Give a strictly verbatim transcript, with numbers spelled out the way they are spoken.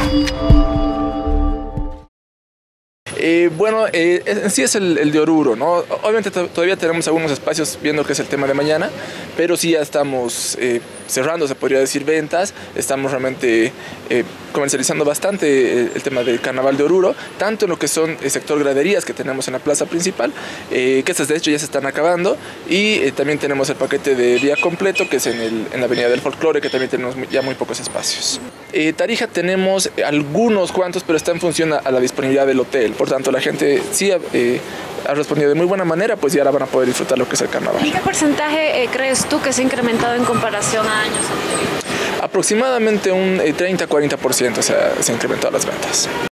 Eh, bueno, eh, en sí es el, el de Oruro, ¿no? Obviamente todavía tenemos algunos espacios viendo que es el tema de mañana, pero sí ya estamos eh, cerrando, se podría decir, ventas. Estamos realmente eh, comercializando bastante el, el tema del carnaval de Oruro, tanto en lo que son el sector graderías que tenemos en la plaza principal, eh, que estas de hecho ya se están acabando, y eh, también tenemos el paquete de día completo, que es en, el, en la Avenida del Folclore, que también tenemos ya muy pocos espacios. Eh, Tarija tenemos algunos cuantos, pero está en función a, a la disponibilidad del hotel. Por tanto, la gente sí eh, ha respondido de muy buena manera, pues ya ahora van a poder disfrutar lo que es el carnaval. ¿Y qué porcentaje eh, crees tú que se ha incrementado en comparación a años anteriores? Aproximadamente un eh, treinta a cuarenta por ciento se, ha, se han incrementado las ventas.